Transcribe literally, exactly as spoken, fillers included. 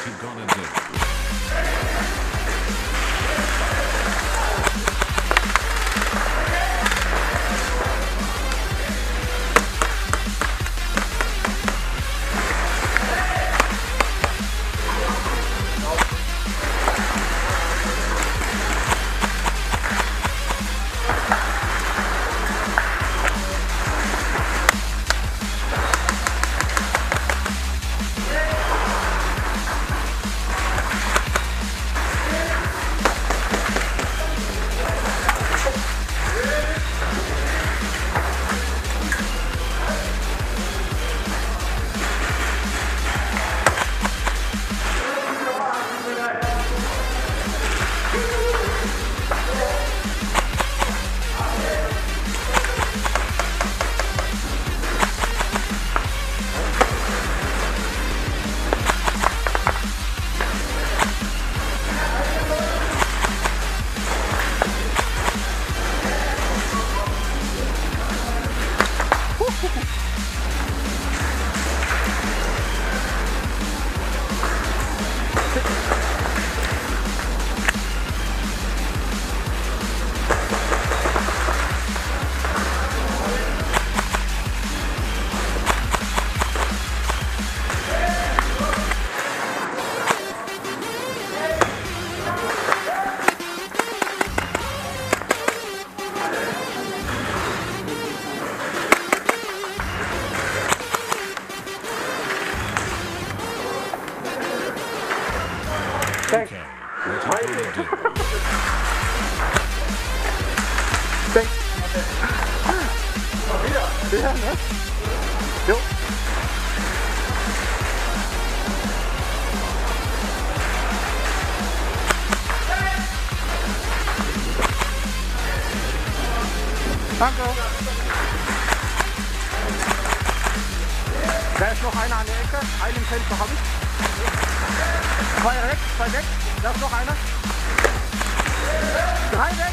he gonna do? Okay, what are you gonna do? Ja, ne? Jo. Danke. Da ist noch einer an der Ecke. Einen Fenster habe ich. Zwei rechts, zwei weg. Da ist noch einer. Drei weg.